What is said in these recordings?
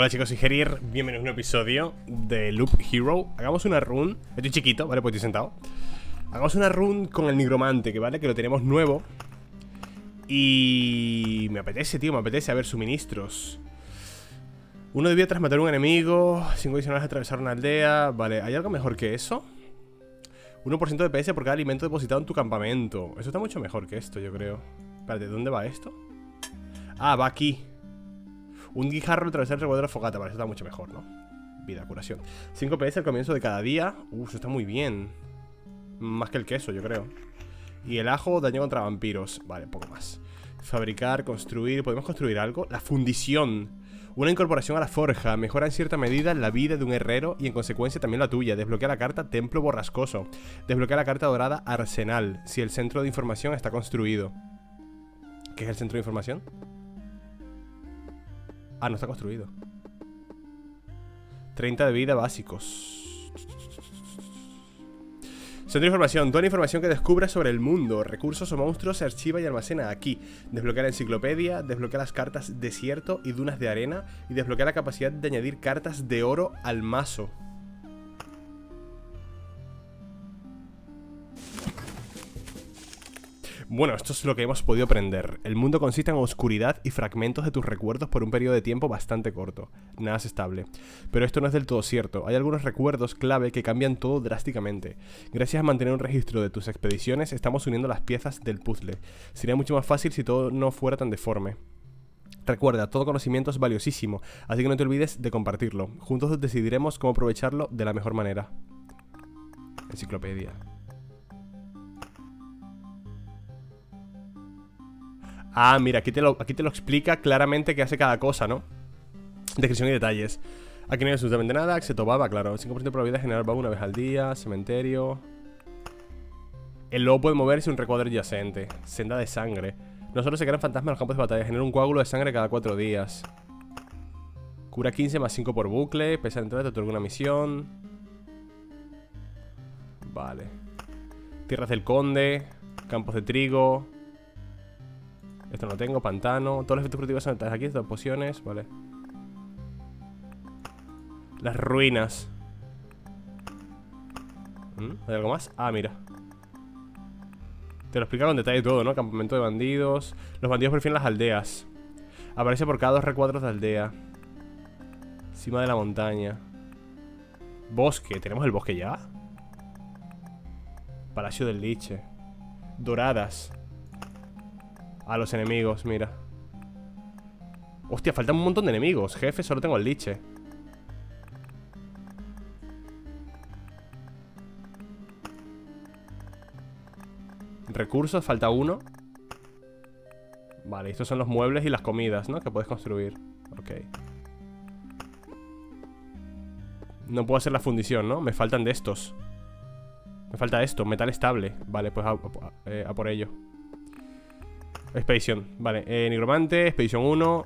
Hola chicos, soy Gerir, bienvenidos a un episodio de Loop Hero. Hagamos una run, estoy chiquito, ¿vale? Pues estoy sentado. Hagamos una run con el nigromante, que vale, que lo tenemos nuevo. Y me apetece, tío, me apetece. A ver, suministros. 1 de vida tras matar a un enemigo, 5 adicionales al atravesar una aldea. Vale, ¿hay algo mejor que eso? 1% de PS por cada alimento depositado en tu campamento. Eso está mucho mejor que esto, yo creo. Espérate, ¿dónde va esto? Ah, va aquí. Un guijarro al atravesar el recuerdo de la fogata. Vale, eso está mucho mejor, ¿no? Vida, curación. 5 PS al comienzo de cada día. Eso está muy bien. Más que el queso, yo creo. Y el ajo, daño contra vampiros. Vale, poco más. Fabricar, construir. ¿Podemos construir algo? La fundición. Una incorporación a la forja. Mejora en cierta medida la vida de un herrero y en consecuencia también la tuya. Desbloquea la carta Templo Borrascoso. Desbloquea la carta dorada Arsenal. Si el centro de información está construido. ¿Qué es el centro de información? Ah, no está construido. 30 de vida básicos. Centro de información. Toda la información que descubras sobre el mundo, recursos o monstruos se archiva y almacena aquí. Desbloquea la enciclopedia, desbloquea las cartas desierto y dunas de arena y desbloquea la capacidad de añadir cartas de oro al mazo. Bueno, esto es lo que hemos podido aprender. El mundo consiste en oscuridad y fragmentos de tus recuerdos por un periodo de tiempo bastante corto. Nada es estable. Pero esto no es del todo cierto. Hay algunos recuerdos clave que cambian todo drásticamente. Gracias a mantener un registro de tus expediciones, estamos uniendo las piezas del puzzle. Sería mucho más fácil si todo no fuera tan deforme. Recuerda, todo conocimiento es valiosísimo, así que no te olvides de compartirlo. Juntos decidiremos cómo aprovecharlo de la mejor manera. Enciclopedia. Ah, mira, aquí te lo explica claramente qué hace cada cosa, ¿no? Descripción y detalles. Aquí no hay absolutamente nada, excepto baba, claro. 5% de probabilidad de generar baba una vez al día. Cementerio. El lobo puede moverse un recuadro adyacente. Senda de sangre. No solo se crean fantasmas en los campos de batalla, genera un coágulo de sangre cada 4 días. Cura 15 más 5 por bucle. Pesa de entrada, te otorga una misión. Vale. Tierras del Conde. Campos de trigo. Esto no lo tengo, pantano. Todos los efectos críticos son aquí, estas pociones, vale. Las ruinas. ¿Hay algo más? Ah, mira. Te lo explica con detalle todo, ¿no? Campamento de bandidos. Los bandidos prefieren las aldeas. Aparece por cada 2 recuadros de aldea. Cima de la montaña. Bosque, ¿tenemos el bosque ya? Palacio del Liche. Doradas. A los enemigos, mira. Hostia, faltan un montón de enemigos. Jefe, solo tengo el liche. Recursos, falta uno. Vale, estos son los muebles y las comidas, ¿no? Que puedes construir. Ok. No puedo hacer la fundición, ¿no? Me faltan de estos. Me falta esto, metal estable. Vale, pues a por ello. Expedición, vale, nigromante, expedición 1.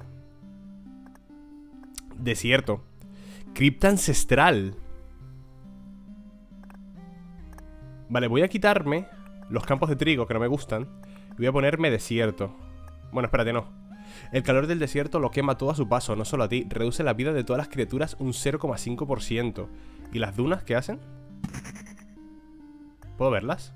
Desierto. Cripta ancestral. Vale, voy a quitarme los campos de trigo que no me gustan y voy a ponerme desierto. Bueno, espérate, no. El calor del desierto lo quema todo a su paso, no solo a ti. Reduce la vida de todas las criaturas un 0,5%. ¿Y las dunas qué hacen? ¿Puedo verlas?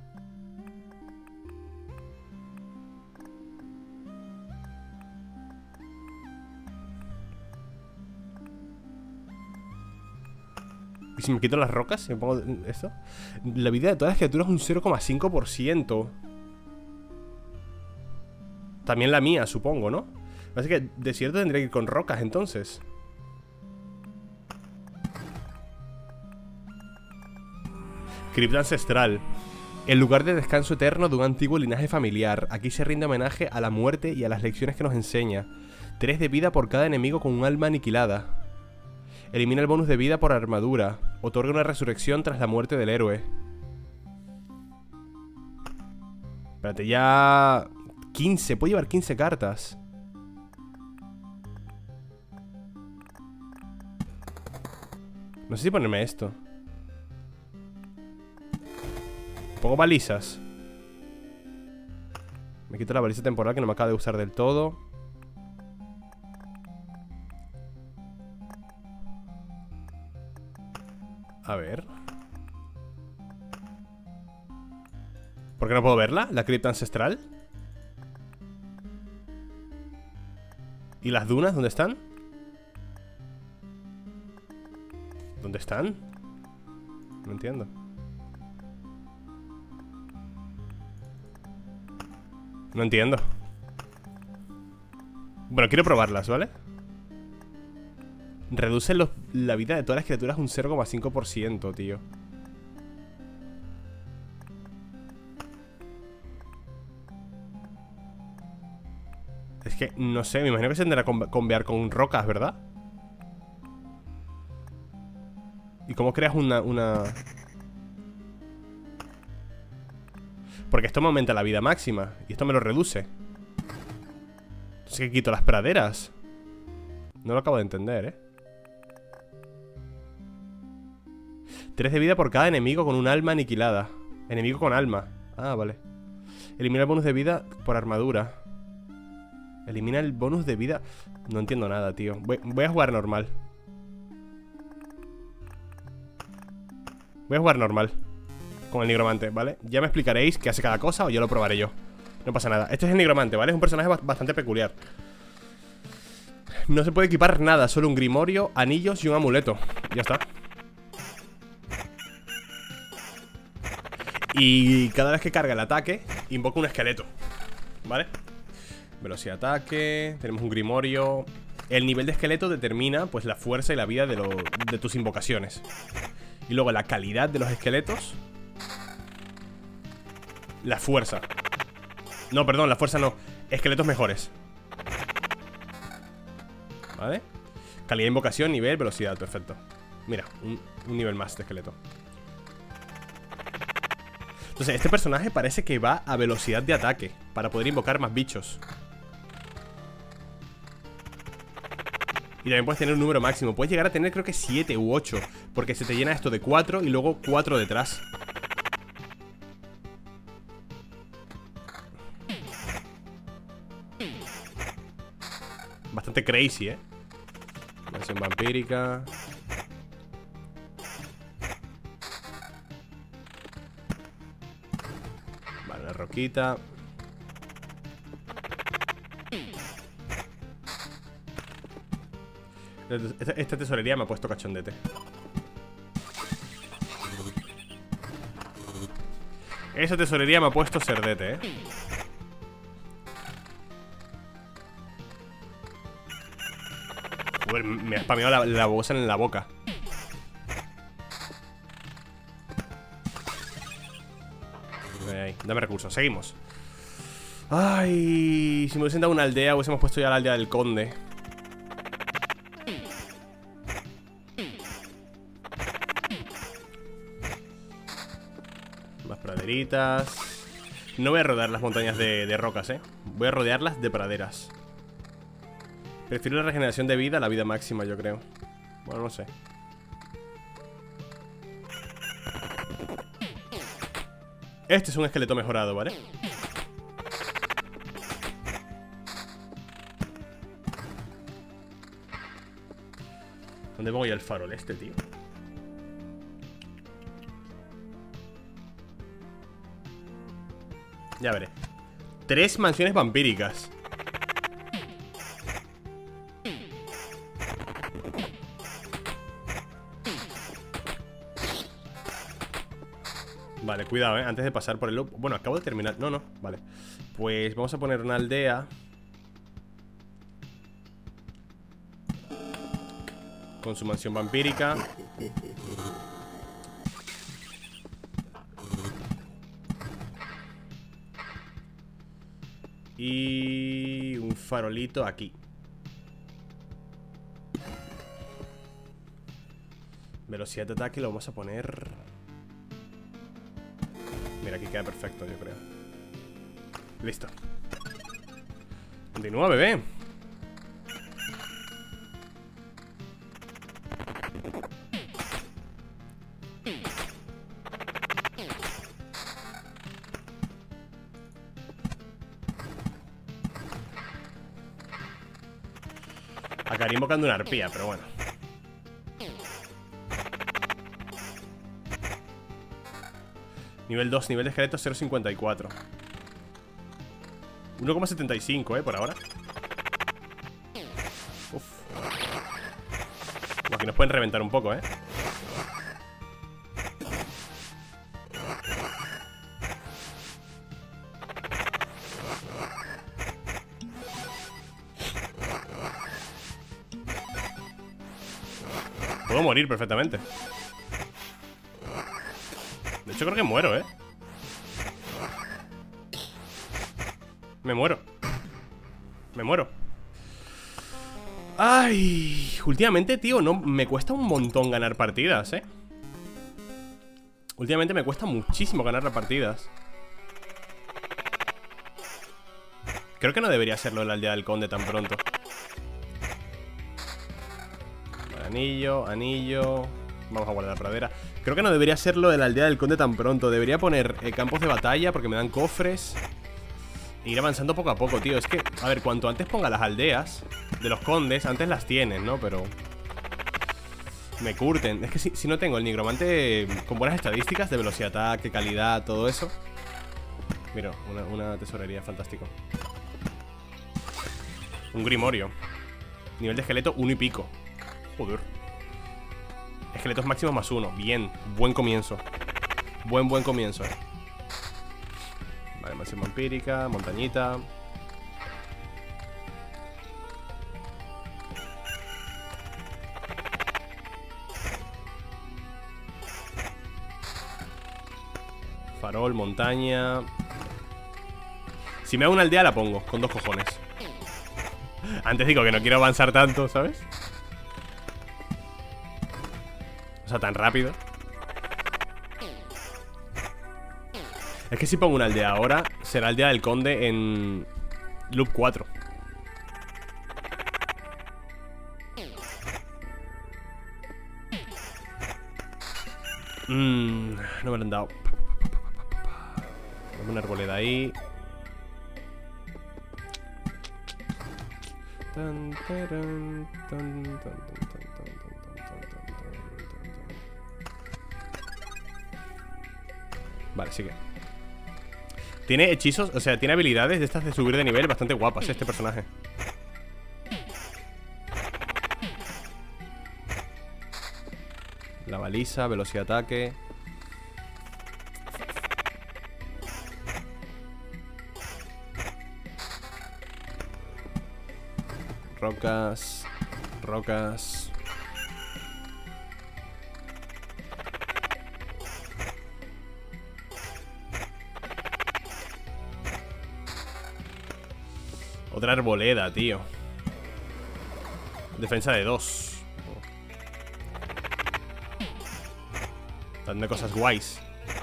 ¿Y si me quito las rocas? ¿Me pongo esto? La vida de todas las criaturas un 0,5%. También la mía, supongo, ¿no? Así que desierto tendría que ir con rocas, entonces. Cripta ancestral. El lugar de descanso eterno de un antiguo linaje familiar. Aquí se rinde homenaje a la muerte y a las lecciones que nos enseña. 3 de vida por cada enemigo con un alma aniquilada. Elimina el bonus de vida por armadura. Otorga una resurrección tras la muerte del héroe. Espérate, ya... 15, puedo llevar 15 cartas. No sé si ponerme esto. Pongo balizas. Me quito la baliza temporal que no me acaba de usar del todo. A ver. ¿Por qué no puedo verla? La cripta ancestral. ¿Y las dunas? ¿Dónde están? ¿Dónde están? No entiendo. No entiendo. Bueno, quiero probarlas, ¿vale? Reduce la vida de todas las criaturas un 0,5%, tío. Es que, no sé, me imagino que se tendrá que convear con rocas, ¿verdad? ¿Y cómo creas una...? Porque esto me aumenta la vida máxima y esto me lo reduce. Entonces, ¿qué quito? Las praderas. No lo acabo de entender, ¿eh? 3 de vida por cada enemigo con un alma aniquilada. Enemigo con alma. Ah, vale. Elimina el bonus de vida por armadura. Elimina el bonus de vida. No entiendo nada, tío. Voy a jugar normal. Voy a jugar normal con el nigromante, ¿vale? Ya me explicaréis qué hace cada cosa o yo lo probaré yo. No pasa nada. Este es el nigromante, ¿vale? Es un personaje bastante peculiar. No se puede equipar nada, solo un grimorio, anillos y un amuleto. Ya está. Y cada vez que carga el ataque, invoca un esqueleto, ¿vale? Velocidad de ataque. Tenemos un grimorio. El nivel de esqueleto determina, pues, la fuerza y la vida de tus invocaciones. Y luego la calidad de los esqueletos. La fuerza. No, perdón, la fuerza no. Esqueletos mejores. ¿Vale? Calidad de invocación, nivel, velocidad, perfecto. Mira, un nivel más de esqueleto. Entonces, este personaje parece que va a velocidad de ataque para poder invocar más bichos. Y también puedes tener un número máximo. Puedes llegar a tener creo que 7 u 8, porque se te llena esto de 4 y luego 4 detrás. Bastante crazy, ¿eh? Mansión vampírica. Vale, una roquita. Esta tesorería me ha puesto cachondete. Esa tesorería me ha puesto cerdete, Joder, me ha spameado la bolsa en la boca. Ahí, dame recursos, seguimos. Ay, si me hubiesen dado una aldea, hubiésemos puesto ya la aldea del conde. Más praderitas. No voy a rodear las montañas de rocas, voy a rodearlas de praderas. Prefiero la regeneración de vida a la vida máxima, yo creo. Bueno, no sé. Este es un esqueleto mejorado, ¿vale? ¿Dónde voy al farol este, tío? Ya veré. 3 mansiones vampíricas. Vale, cuidado, antes de pasar por el loop. Bueno, acabo de terminar. No, vale. Pues vamos a poner una aldea con su mansión vampírica. Y un farolito aquí. Velocidad de ataque lo vamos a poner. Mira, aquí queda perfecto, yo creo. Listo. Continúa, bebé. Acabaré invocando una arpía, pero bueno. Nivel 2, nivel de esqueleto 0,54. 1,75, por ahora. Uf. Aquí nos pueden reventar un poco, Puedo morir perfectamente. De hecho creo que muero, Me muero. Me muero. Ay, últimamente, tío, no, me cuesta un montón ganar partidas, Últimamente me cuesta muchísimo ganar las partidas. Creo que no debería serlo la aldea del conde tan pronto. Anillo, anillo. Vamos a guardar pradera. Creo que no debería serlo de la aldea del conde tan pronto. Debería poner campos de batalla porque me dan cofres. E ir avanzando poco a poco, tío. Es que, a ver, cuanto antes ponga las aldeas de los condes, antes las tienen, ¿no? Pero me curten. Es que si no tengo el nigromante con buenas estadísticas de velocidad, ataque, calidad, todo eso. Mira, una tesorería, fantástico. Un grimorio. Nivel de esqueleto 1 y pico. Joder. Esqueletos máximos +1. Bien, buen comienzo. Buen comienzo, Vale, máxima empírica, montañita. Farol, montaña. Si me hago una aldea la pongo, con 2 cojones. Antes digo que no quiero avanzar tanto, ¿sabes? O sea, tan rápido. Es que si pongo una aldea ahora, será aldea del conde en loop 4. No me lo han dado. Pongo una arboleda ahí. Vale, sigue. Tiene hechizos, o sea, tiene habilidades de estas de subir de nivel bastante guapas, este personaje. La baliza, velocidad de ataque. Rocas. Rocas. Otra arboleda, tío. Defensa de 2. Dando cosas guays.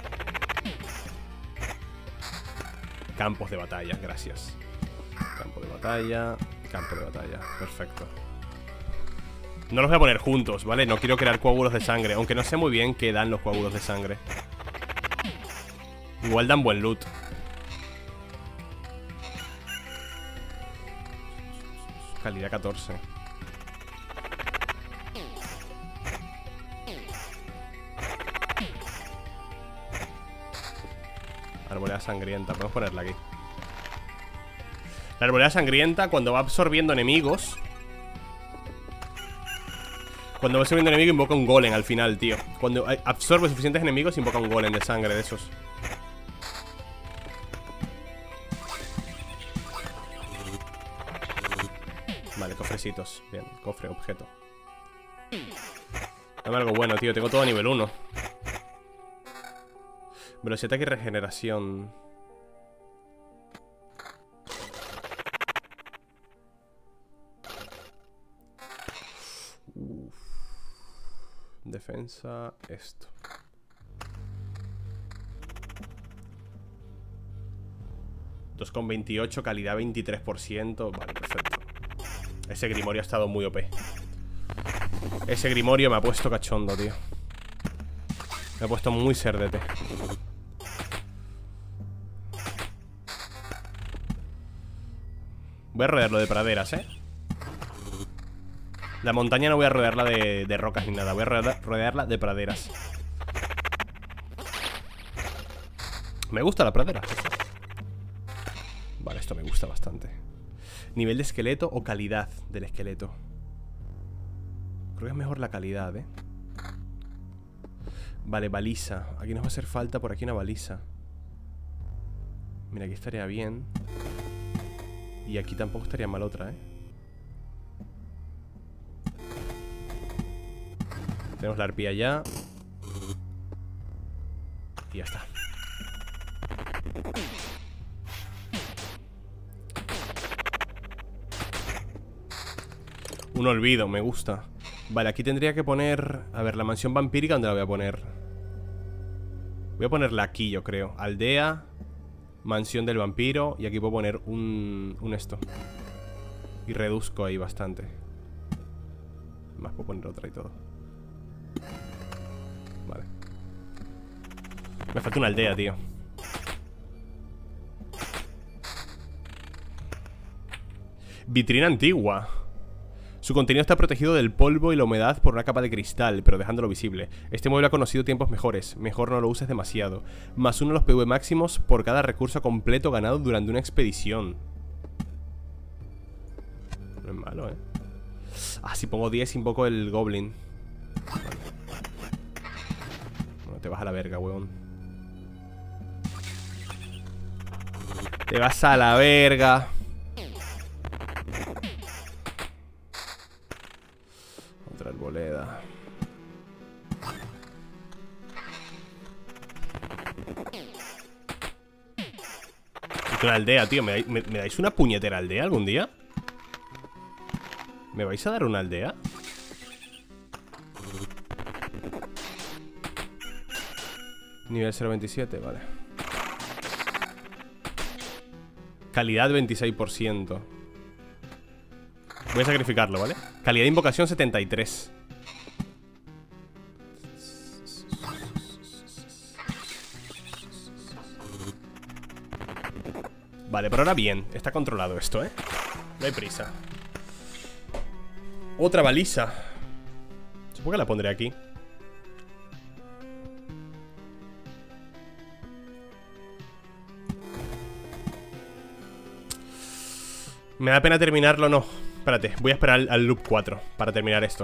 Campos de batalla, gracias. Campo de batalla. Campo de batalla, perfecto. No los voy a poner juntos, ¿vale? No quiero crear coágulos de sangre. Aunque no sé muy bien qué dan los coágulos de sangre. Igual dan buen loot. Calidad 14. Arboleda sangrienta, podemos ponerla aquí. La arboleda sangrienta, cuando va absorbiendo enemigos, cuando va absorbiendo enemigos, invoca un golem al final, tío. Cuando absorbe suficientes enemigos, invoca un golem de sangre de esos. Vale, cofrecitos. Bien, cofre, objeto. Dame algo bueno, tío. Tengo todo a nivel 1. Velocidad y regeneración. Uf. Defensa, esto. $2,28, calidad 23%. Vale, perfecto. Ese grimorio ha estado muy OP. Ese grimorio me ha puesto cachondo, tío. Me ha puesto muy cerdete. Voy a rodearlo de praderas, La montaña no voy a rodearla de rocas ni nada. Voy a rodearla de praderas. Me gusta la pradera. Vale, esto me gusta bastante. Nivel de esqueleto o calidad del esqueleto. Creo que es mejor la calidad, ¿eh? Vale, baliza. Aquí nos va a hacer falta por aquí una baliza. Mira, aquí estaría bien. Y aquí tampoco estaría mal otra, ¿eh? Tenemos la arpía ya. Y ya está. Un olvido, me gusta. Vale, aquí tendría que poner... A ver, la mansión vampírica, ¿dónde la voy a poner? Voy a ponerla aquí, yo creo. Aldea, mansión del vampiro. Y aquí puedo poner un esto. Y reduzco ahí bastante. Más puedo poner otra y todo. Vale. Me falta una aldea, tío. Vitrina antigua. Su contenido está protegido del polvo y la humedad por una capa de cristal, pero dejándolo visible. Este mueble ha conocido tiempos mejores. Mejor no lo uses demasiado. +1 a los PV máximos por cada recurso completo ganado durante una expedición. No es malo, ¿eh? Ah, si pongo 10 invoco el goblin. Vale. Bueno, te vas a la verga, weón. Te vas a la verga. Otra arboleda. Es una aldea, tío. ¿Me dais una puñetera aldea algún día? ¿Me vais a dar una aldea? Nivel 0.27, vale. Calidad 26%. Voy a sacrificarlo, ¿vale? Calidad de invocación 73. Vale, pero ahora bien. Está controlado esto, ¿eh? No hay prisa. Otra baliza. Supongo que la pondré aquí. Me da pena terminarlo, no. Espérate, voy a esperar al loop 4 para terminar esto.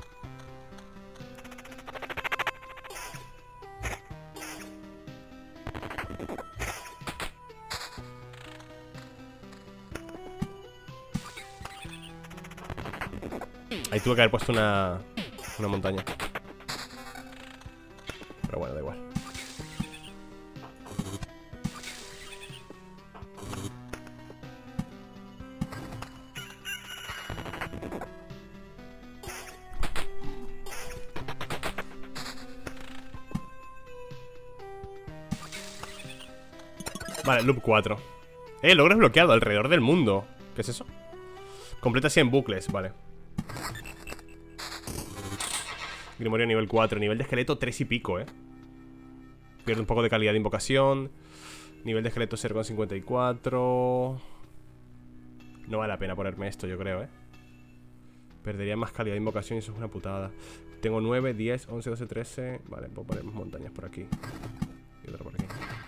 Ahí tuve que haber puesto una montaña. Pero bueno, da igual. Vale, loop 4. Logro desbloqueado alrededor del mundo. ¿Qué es eso? Completa 100 bucles, vale. Grimorio nivel 4. Nivel de esqueleto 3 y pico, Pierde un poco de calidad de invocación. Nivel de esqueleto 0,54. No vale la pena ponerme esto, yo creo, Perdería más calidad de invocación y eso es una putada. Tengo 9, 10, 11, 12, 13. Vale, puedo poner más montañas por aquí. Y otra por aquí.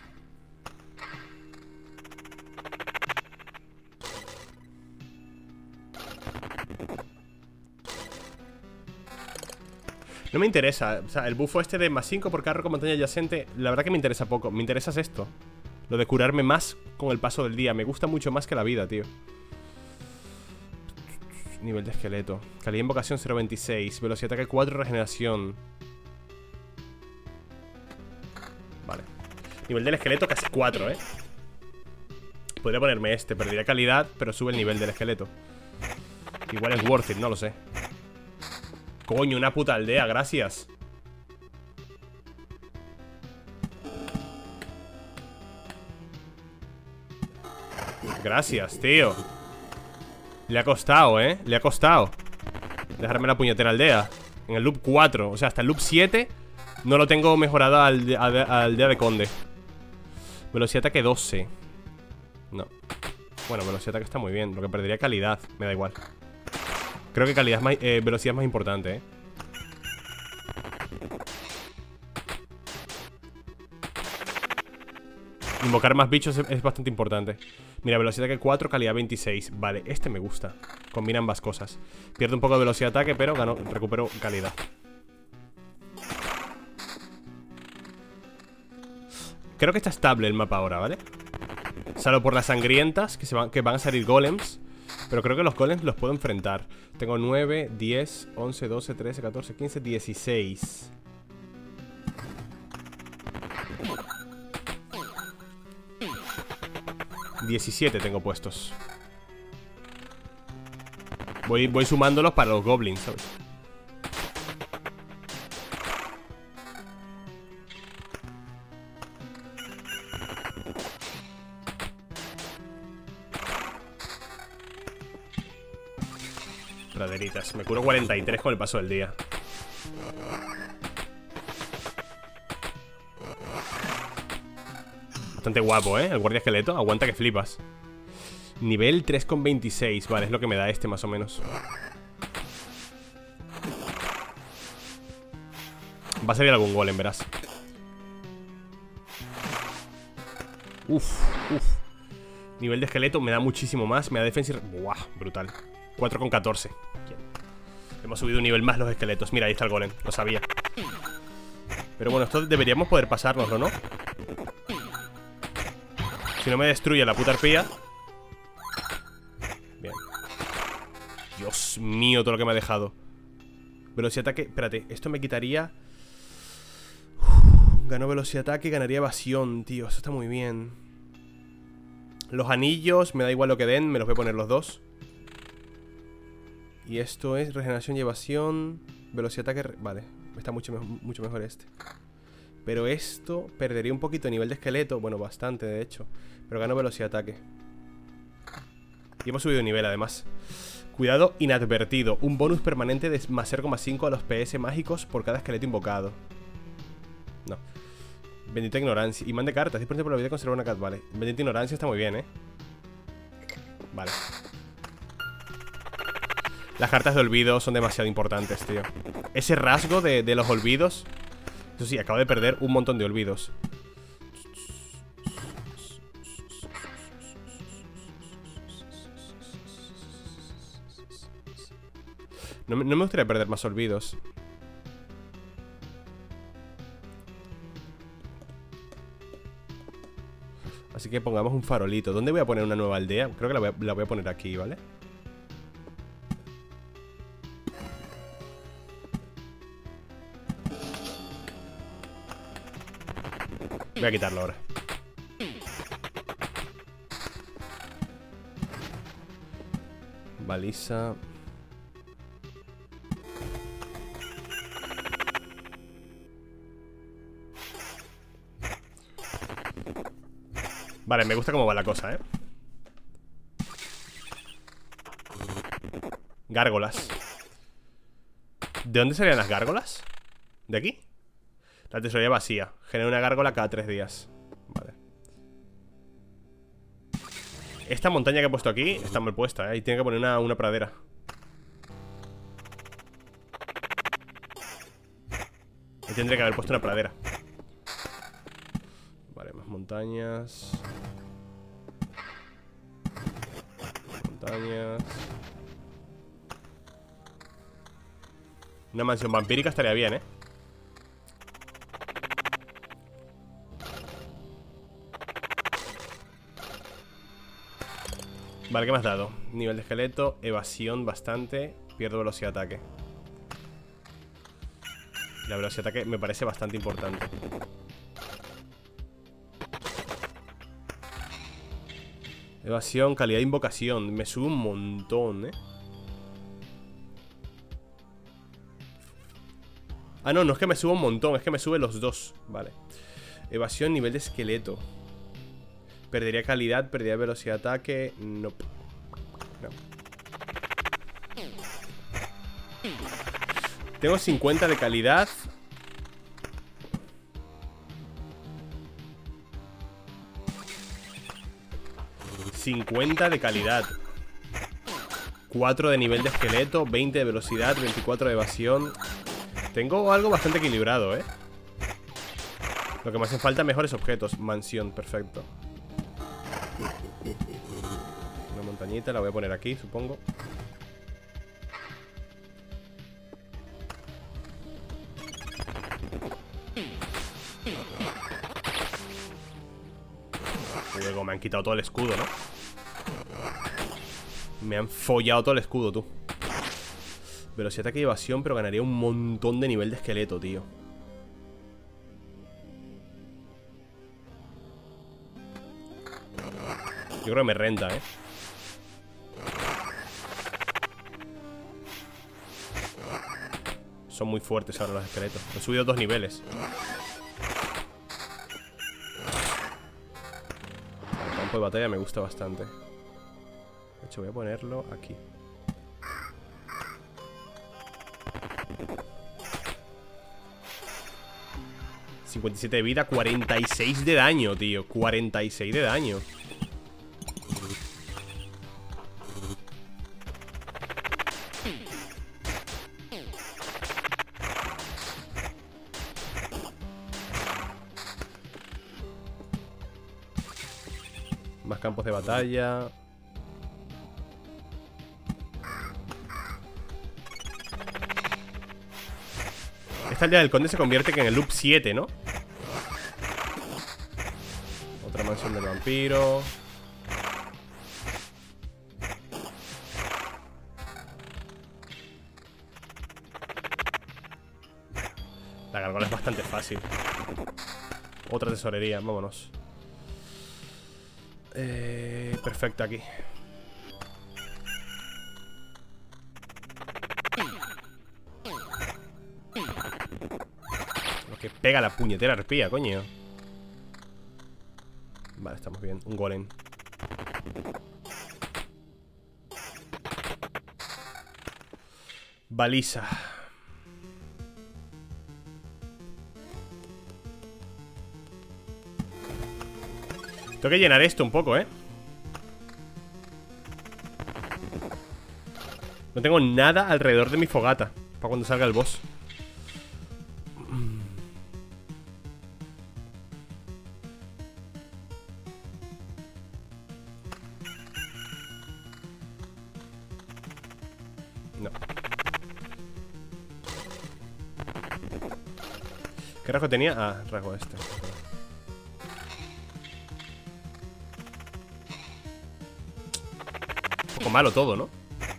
No me interesa, o sea, el buffo este de +5 por cada roca montaña adyacente, la verdad que me interesa poco. Me interesa es esto. Lo de curarme más con el paso del día. Me gusta mucho más que la vida, tío. Nivel de esqueleto. Calidad de invocación 0.26. Velocidad de ataque 4, regeneración. Vale. Nivel del esqueleto casi 4, Podría ponerme este, perdería calidad, pero sube el nivel del esqueleto. Igual es worth it, no lo sé. Coño, una puta aldea, gracias. Gracias, tío. Le ha costado, Le ha costado dejarme la puñetera aldea. En el loop 4, o sea, hasta el loop 7 no lo tengo mejorado al aldea de Conde. Velocidad de ataque 12. No. Bueno, velocidad de ataque está muy bien. Lo que perdería calidad, me da igual. Creo que calidad es más, velocidad es más importante, Invocar más bichos es bastante importante. Mira, velocidad de ataque 4, calidad 26. Vale, este me gusta. Combina ambas cosas. Pierdo un poco de velocidad de ataque, pero recupero calidad. Creo que está estable el mapa ahora, ¿vale? Salvo por las sangrientas, que van a salir golems. Pero creo que los golems los puedo enfrentar. Tengo 9, 10, 11, 12, 13, 14, 15, 16. ...17 tengo puestos. Voy sumándolos para los goblins, ¿sabes? Praderitas. Me curo 43 con el paso del día. Bastante guapo, ¿eh? El guardia esqueleto. Aguanta que flipas. Nivel 3,26. Vale, es lo que me da este más o menos. Va a salir algún golem, verás. Uf. Nivel de esqueleto me da muchísimo más. Me da defensa y... ¡Buah! Brutal. 4,14. Hemos subido un nivel más los esqueletos. Mira, ahí está el golem. Lo sabía. Pero bueno, esto deberíamos poder pasárnoslo, ¿no? Si no me destruye la puta arpía. Bien. Dios mío, todo lo que me ha dejado. Velocidad de ataque. Espérate, esto me quitaría... Ganó velocidad de ataque y ganaría evasión, tío. Eso está muy bien. Los anillos, me da igual lo que den. Me los voy a poner los dos. Y esto es regeneración y evasión. Velocidad de ataque... Vale, está mucho mejor este. Pero esto perdería un poquito de nivel de esqueleto. Bueno, bastante de hecho. Pero gano velocidad de ataque. Y hemos subido de nivel además. Cuidado inadvertido. Un bonus permanente de más 0,5 a los PS mágicos por cada esqueleto invocado. No. Bendita ignorancia. Imán de cartas. 10% por la vida de conservar una cat. Vale. Bendita ignorancia está muy bien, Vale. Las cartas de olvido son demasiado importantes, tío. Ese rasgo de los olvidos. Eso sí, acabo de perder un montón de olvidos. No me gustaría perder más olvidos. Así que pongamos un farolito. ¿Dónde voy a poner una nueva aldea? Creo que la voy a poner aquí, ¿vale? Voy a quitarlo ahora. Baliza. Vale, me gusta cómo va la cosa, Gárgolas. ¿De dónde salían las gárgolas? ¿De aquí? La tesorería vacía. Genera una gárgola cada 3 días. Vale. Esta montaña que he puesto aquí está mal puesta, Y tiene que poner una pradera. Y tendré que haber puesto una pradera. Vale, más montañas. Montañas. Una mansión vampírica estaría bien, Vale, ¿qué me has dado? Nivel de esqueleto, evasión bastante. Pierdo velocidad de ataque. La velocidad de ataque me parece bastante importante. Evasión, calidad de invocación. Me sube un montón, Ah, no es que me suba un montón. Es que me sube los dos. Vale. Evasión, nivel de esqueleto. Perdería calidad, perdería velocidad de ataque. Nope. No. Tengo 50 de calidad. ...50 de calidad... 4 de nivel de esqueleto... 20 de velocidad... 24 de evasión... Tengo algo bastante equilibrado, Lo que me hacen falta mejores objetos. Mansión, perfecto. Una montañita, la voy a poner aquí, supongo. Luego me han quitado todo el escudo, ¿no? Me han follado todo el escudo, tú. Velocidad, ataque y evasión, pero ganaría un montón de nivel de esqueleto, tío. Yo creo que me renta, ¿eh? Son muy fuertes ahora los esqueletos. He subido 2 niveles. El campo de batalla me gusta bastante. De hecho, voy a ponerlo aquí. $57 de vida, 46 de daño, tío. 46 de daño. Más campos de batalla. Esta aldea del conde se convierte que en el loop 7, ¿no? Otra mansión del vampiro. La gárgola es bastante fácil. Otra tesorería, vámonos. Perfecto, aquí. Lo que pega la puñetera arpía, coño. Vale, estamos bien. Un golem. Baliza. Tengo que llenar esto un poco, ¿eh? No tengo nada alrededor de mi fogata para cuando salga el boss. No. ¿Qué rasgo tenía? Ah, rasgo este. Un poco malo todo, ¿no?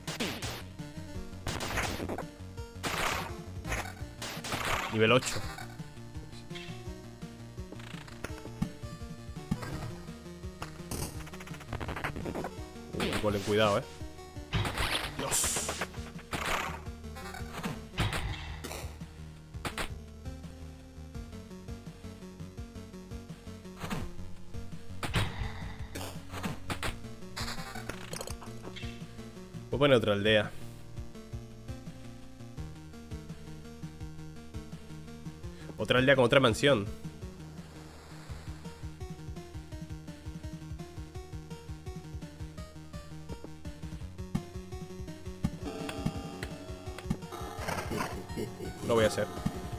Nivel 8. Golem, cuidado, Dios. Voy a poner otra aldea. Otra aldea con otra mansión. Lo voy a hacer.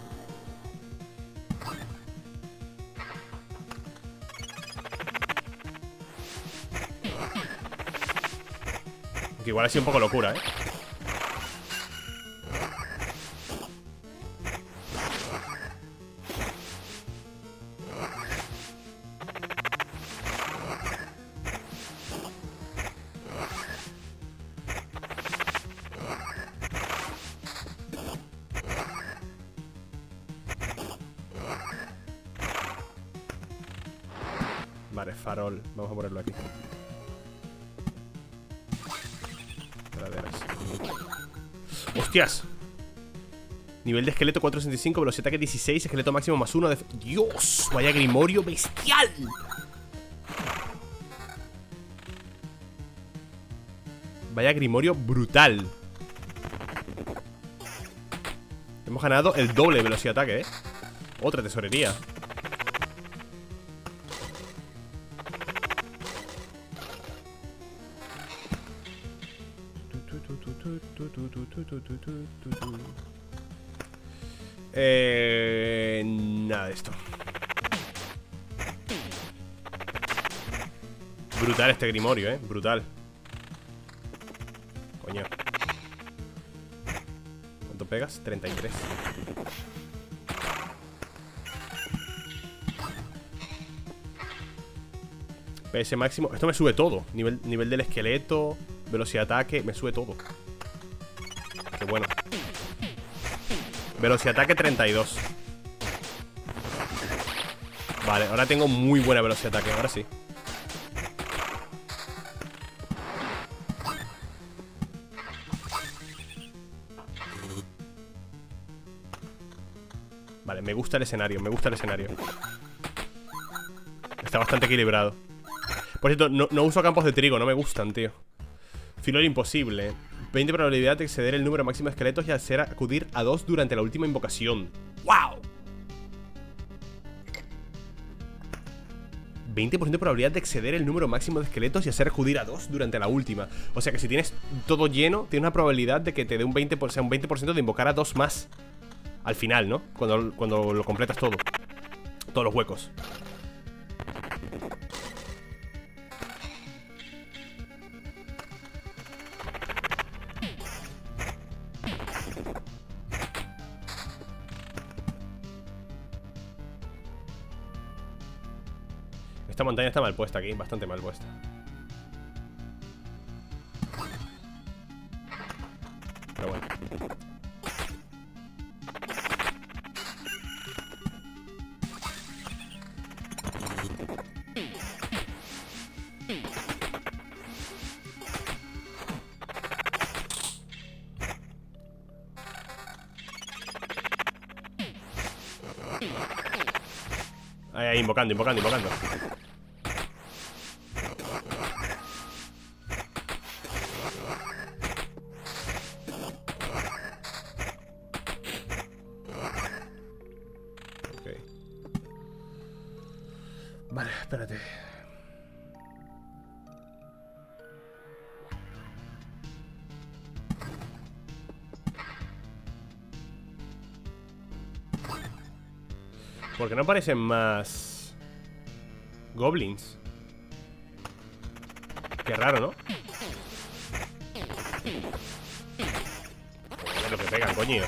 Aunque igual ha sido un poco locura, Vale, farol. Vamos a ponerlo aquí. Praderas. ¡Hostias! Nivel de esqueleto 465, velocidad de ataque 16, esqueleto máximo +1 de... ¡Dios! Vaya grimorio bestial. Vaya grimorio brutal. Hemos ganado el doble de velocidad de ataque, Otra tesorería. Nada de esto. Brutal este grimorio, brutal. Coño. ¿Cuánto pegas? 33. PS máximo. Esto me sube todo. Nivel del esqueleto, velocidad de ataque, me sube todo. Qué bueno. Velocidad de ataque 32. Vale, ahora tengo muy buena velocidad de ataque, ahora sí. Vale, me gusta el escenario, me gusta el escenario. Está bastante equilibrado. Por cierto, no uso campos de trigo, no me gustan, tío. Filo del imposible. 20 probabilidad de exceder el número máximo de esqueletos y hacer acudir a 2 durante la última invocación. ¡Wow! 20% de probabilidad de exceder el número máximo de esqueletos y hacer acudir a 2 durante la última. O sea que si tienes todo lleno, tienes una probabilidad de que te dé un 20%, o sea, un 20% de invocar a 2 más. Al final, ¿no? Cuando lo completas todo. Todos los huecos. Esta montaña está mal puesta aquí, bastante mal puesta. Pero bueno. Ahí, invocando. Vale, espérate. ¿Por qué no aparecen más goblins? Qué raro, ¿no? Joder, lo que pegan, coño.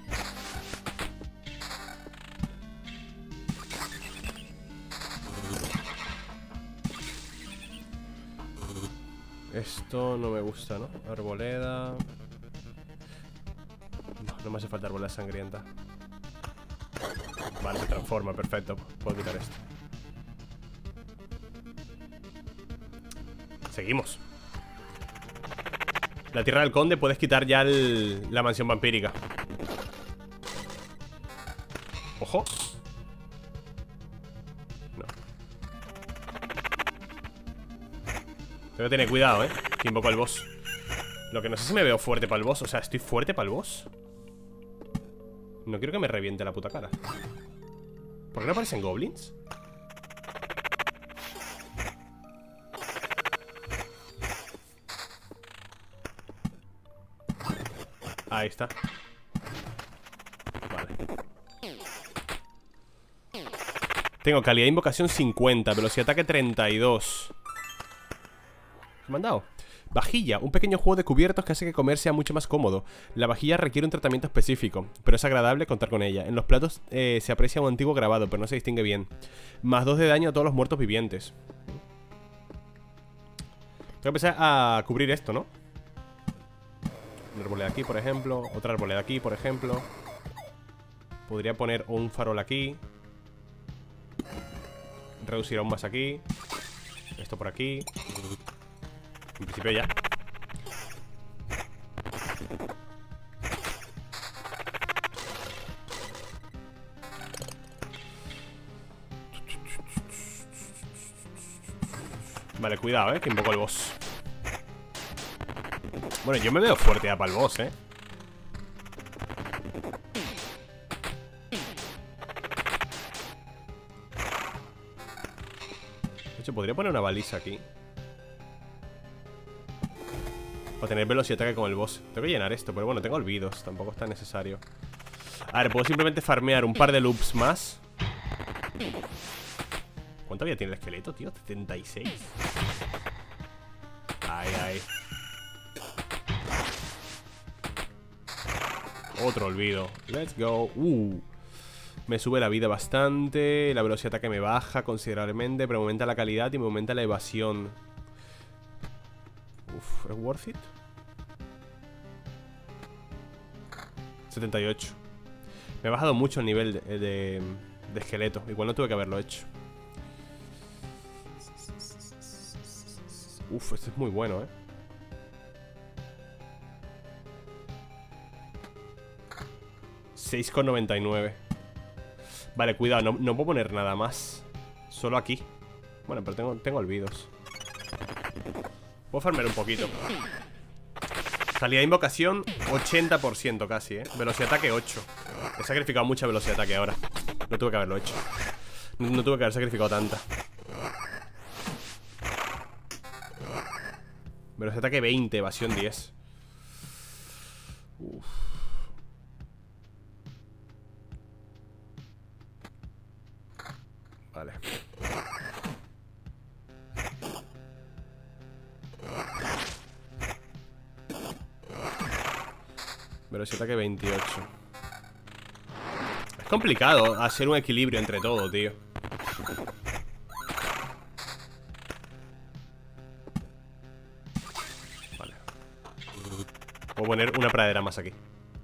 Esto no me gusta, ¿no? Arboleda. No me hace falta arboleda sangrienta. Vale, se transforma, perfecto. Puedo quitar esto. Seguimos. La tierra del conde, puedes quitar ya la mansión vampírica. Ojo. No. Tengo que tener cuidado, que invoco al boss. Lo que no sé si me veo fuerte para el boss. O sea, ¿estoy fuerte para el boss? No quiero que me reviente la puta cara. ¿Por qué no aparecen goblins? Ahí está. Vale. Tengo calidad de invocación 50, velocidad de ataque 32. ¿Qué me han dado? Vajilla, un pequeño juego de cubiertos que hace que comer sea mucho más cómodo. La vajilla requiere un tratamiento específico, pero es agradable contar con ella. En los platos se aprecia un antiguo grabado, pero no se distingue bien. Más 2 de daño a todos los muertos vivientes. Tengo que empezar a cubrir esto, ¿no? Una arboleda aquí, por ejemplo. Otra arboleda aquí, por ejemplo. Podría poner un farol aquí. Reducir aún más aquí. Esto por aquí. En principio ya. Vale, cuidado, que invoco el boss. Bueno, yo me veo fuerte ya para el boss, De hecho, podría poner una baliza aquí para tener velocidad de ataque con el boss. Tengo que llenar esto, pero bueno, tengo olvidos. Tampoco es tan necesario. A ver, puedo simplemente farmear un par de loops más. ¿Cuánta vida tiene el esqueleto, tío? 76. Ay, ay. Otro olvido. Let's go. Me sube la vida bastante. La velocidad de ataque me baja considerablemente, pero me aumenta la calidad y me aumenta la evasión. ¿Es worth it? 78. Me ha bajado mucho el nivel de esqueleto. Igual no tuve que haberlo hecho. Este es muy bueno, 6,99. Vale, cuidado, no puedo poner nada más. Solo aquí. Bueno, pero tengo olvidos. Puedo farmear un poquito. Calidad de invocación 80% casi, Velocidad de ataque 8. He sacrificado mucha velocidad de ataque ahora. No tuve que haberlo hecho. No tuve que haber sacrificado tanta. Velocidad de ataque 20, evasión 10. Vale. Velocidad de ataque 28. Es complicado hacer un equilibrio entre todo, tío. Vale. Voy a poner una pradera más aquí.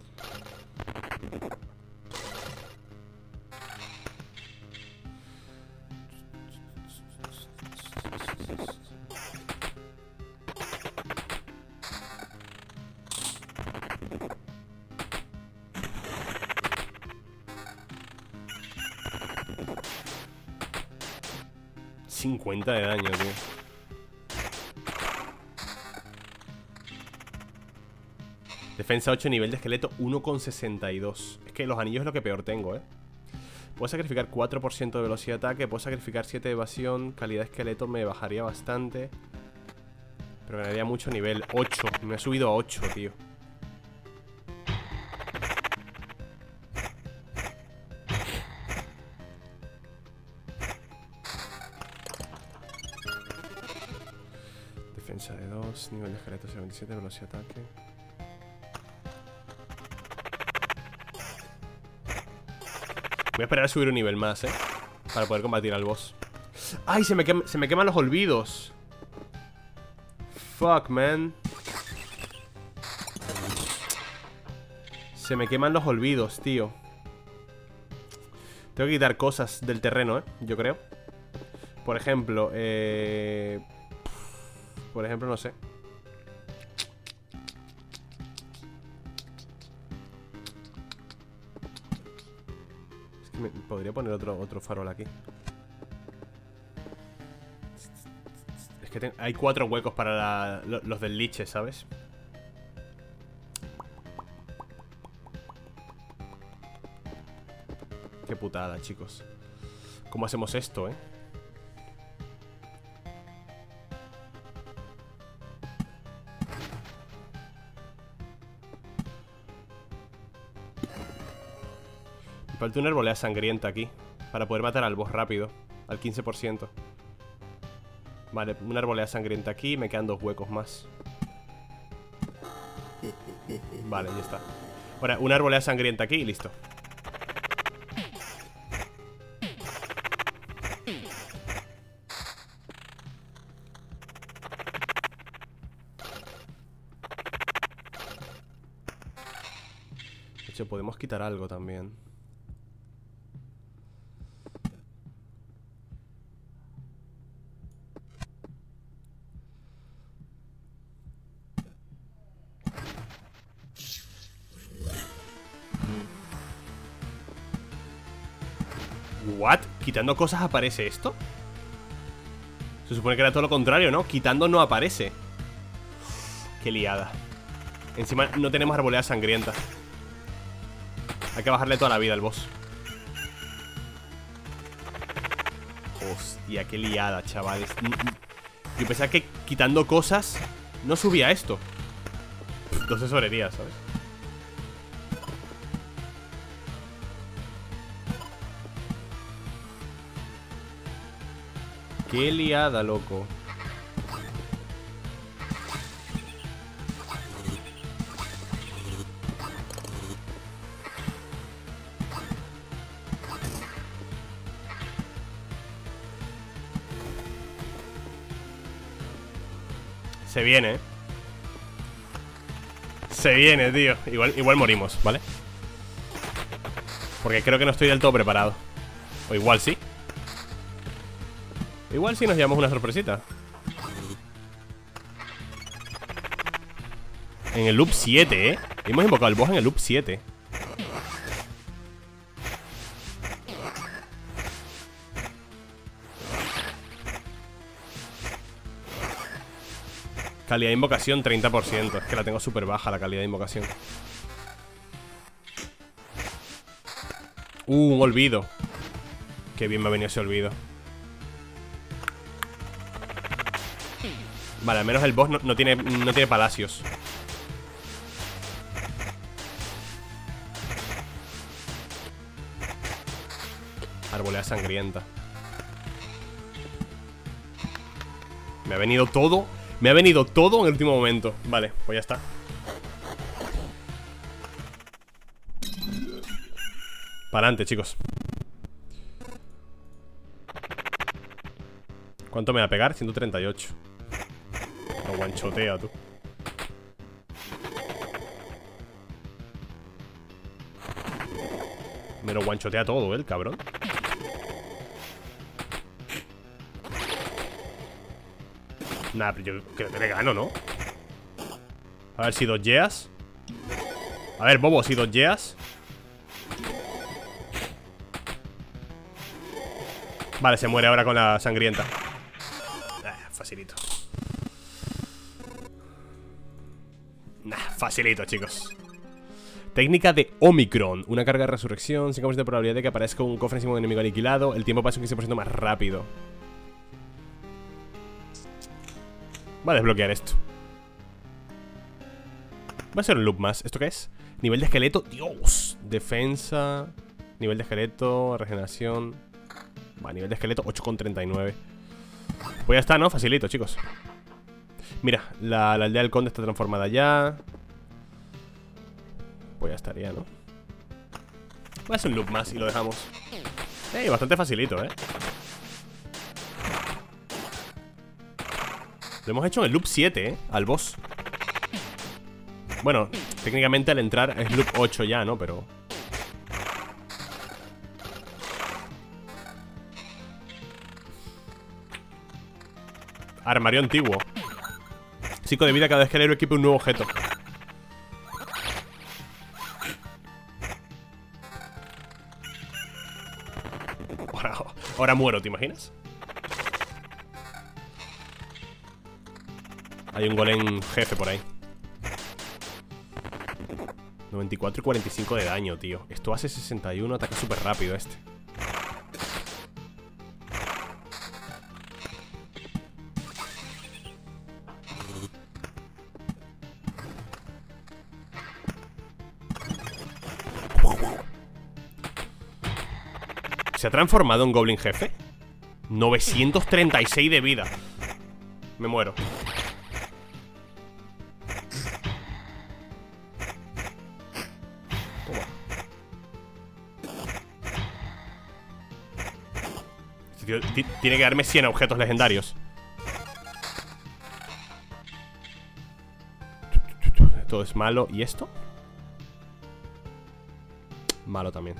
$50 de daño, tío. Defensa 8, nivel de esqueleto 1,62. Es que los anillos es lo que peor tengo, Puedo sacrificar 4% de velocidad de ataque. Puedo sacrificar 7 de evasión. Calidad de esqueleto me bajaría bastante, pero ganaría mucho nivel. 8, me ha subido a 8, tío. Defensa de 2, nivel de esqueleto 77, velocidad de ataque. Voy a esperar a subir un nivel más, para poder combatir al boss. ¡Ay! Se me queman los olvidos. Fuck, man. Se me queman los olvidos, tío. Tengo que quitar cosas del terreno, yo creo. Por ejemplo, no sé. Es que podría poner otro farol aquí. Es que hay 4 huecos para los del liche, ¿sabes? Qué putada, chicos. ¿Cómo hacemos esto, Me falta una arboleda sangrienta aquí para poder matar al boss rápido. Al 15%. Vale, una arboleda sangrienta aquí. Me quedan 2 huecos más. Vale, ya está. Ahora, una arboleda sangrienta aquí y listo. De hecho, podemos quitar algo también. ¿What? ¿Quitando cosas aparece esto? Se supone que era todo lo contrario, ¿no? Quitando no aparece. Qué liada. Encima no tenemos arboleda sangrienta. Hay que bajarle toda la vida al boss. Hostia, qué liada, chavales. Yo pensaba que quitando cosas no subía esto. 2 tesorerías, ¿sabes? Qué liada, loco. Se viene, ¿eh? Se viene, tío. Igual morimos, ¿vale? Porque creo que no estoy del todo preparado. O igual sí. Igual sí nos llevamos una sorpresita. En el loop 7, ¿eh? Hemos invocado el boss en el loop 7. Calidad de invocación 30%. Es que la tengo súper baja la calidad de invocación. Un olvido. Qué bien me ha venido ese olvido. Vale, al menos el boss no tiene palacios. Arboleda sangrienta. Me ha venido todo. Me ha venido todo en el último momento. Vale, pues ya está. Para adelante, chicos. ¿Cuánto me va a pegar? 138. Lo guanchotea, tú. Me lo guanchotea todo, el cabrón. Nah, pero yo creo que le gano, ¿no? A ver si dodgeas. A ver, bobo, si dodgeas. Vale, se muere ahora con la sangrienta. Facilito. Nah, facilito, chicos. Técnica de Omicron. Una carga de resurrección, 5% de probabilidad de que aparezca un cofre encima de un enemigo aniquilado. El tiempo pasa un 15% más rápido. Va a desbloquear esto. Va a ser un loop más. ¿Esto qué es? Nivel de esqueleto. Dios. Defensa. Nivel de esqueleto. Regeneración. Va, nivel de esqueleto 8,39. Pues ya está, ¿no? Facilito, chicos. Mira, la aldea del conde está transformada ya. Pues ya estaría, ¿no? Va a ser un loop más y lo dejamos. Bastante facilito, ¿eh? Lo hemos hecho en el loop 7, ¿eh? Al boss. Bueno, técnicamente al entrar es loop 8 ya, ¿no? Pero... Armario antiguo. 5 de vida cada vez que el héroe equipe un nuevo objeto. Ahora muero, ¿te imaginas? Hay un golem jefe por ahí. 94 y 45 de daño, tío. Esto hace 61, ataque súper rápido este. ¿Se ha transformado en Goblin jefe? 936 de vida. Me muero. Tiene que darme 100 objetos legendarios. Todo es malo. ¿Y esto? Malo también.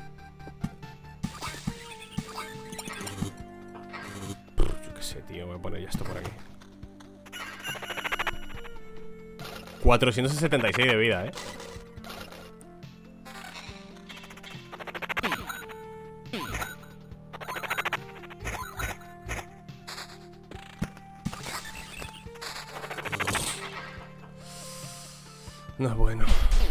Yo qué sé, tío. Voy a poner ya esto por aquí. 476 de vida, No es bueno.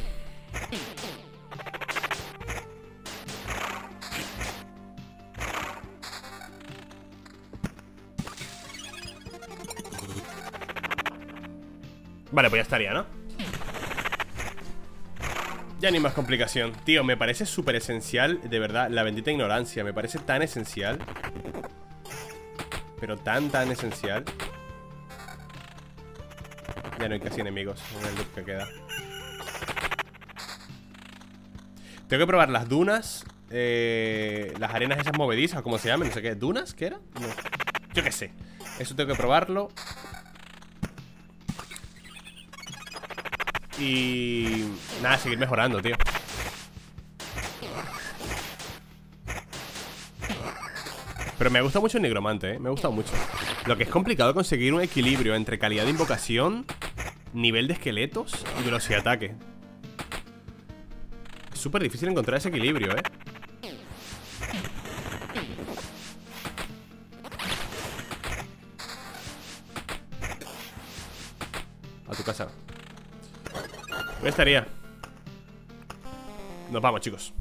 Vale, pues ya estaría, ¿no? Ya ni más complicación. Tío, me parece súper esencial, de verdad, la bendita ignorancia. Me parece tan esencial. pero tan esencial. Ya no hay casi enemigos en el loop que queda. Tengo que probar las dunas, las arenas esas movedizas, como se llaman, no sé qué. ¿Dunas? ¿Qué era? No. Yo qué sé. Eso tengo que probarlo. Y... nada, seguir mejorando, tío. Pero me gusta mucho el nigromante, me ha gustado mucho. Lo que es complicado conseguir un equilibrio entre calidad de invocación, nivel de esqueletos y velocidad de ataque. Es súper difícil encontrar ese equilibrio, A tu casa. Pues estaría. Nos vamos, chicos.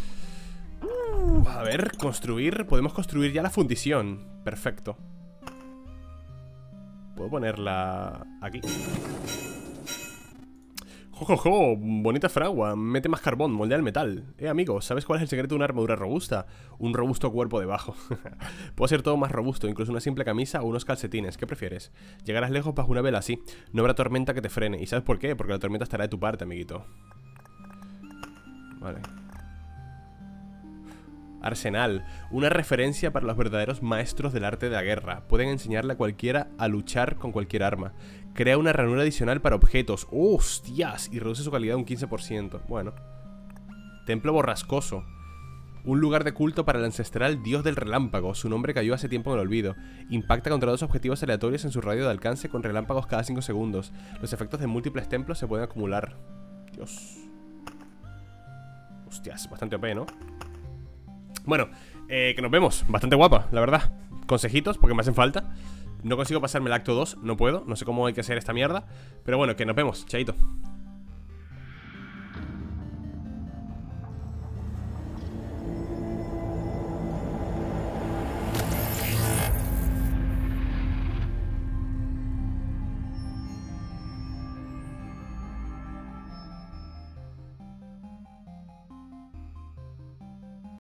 A ver, construir. Podemos construir ya la fundición. Perfecto. Puedo ponerla aquí. ¡Jojojo! Bonita fragua. Mete más carbón, moldea el metal. Amigo, ¿sabes cuál es el secreto de una armadura robusta? Un robusto cuerpo debajo. Puedo ser todo más robusto, incluso una simple camisa o unos calcetines. ¿Qué prefieres? Llegarás lejos bajo una vela así. No habrá tormenta que te frene. ¿Y sabes por qué? Porque la tormenta estará de tu parte, amiguito. Vale. Arsenal, una referencia para los verdaderos maestros del arte de la guerra. Pueden enseñarle a cualquiera a luchar con cualquier arma. Crea una ranura adicional para objetos. ¡Hostias! Y reduce su calidad un 15%. Bueno. Templo borrascoso. Un lugar de culto para el ancestral dios del relámpago. Su nombre cayó hace tiempo en el olvido. Impacta contra dos objetivos aleatorios en su radio de alcance con relámpagos cada 5 segundos. Los efectos de múltiples templos se pueden acumular. Dios. Hostias, bastante OP, ¿no? Bueno, que nos vemos. Bastante guapa, la verdad. Consejitos, porque me hacen falta. No consigo pasarme el acto 2, no puedo. No sé cómo hay que hacer esta mierda. Pero bueno, que nos vemos, chaito.